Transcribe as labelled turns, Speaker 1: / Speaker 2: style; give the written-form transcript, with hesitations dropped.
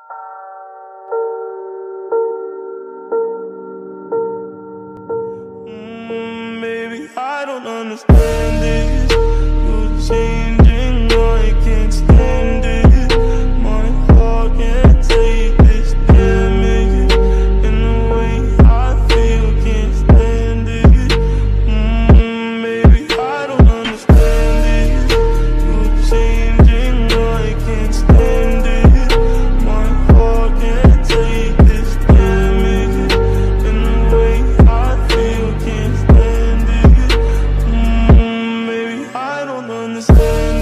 Speaker 1: Baby, I don't understand this. You're changing, I can't stand it. My heart can't take this damage. And the way I feel, can't stand it. Baby, I don't understand this. You're changing, I can't stand it. My heart can't take this damage. And the way I feel, can't stand it. Maybe I don't understand.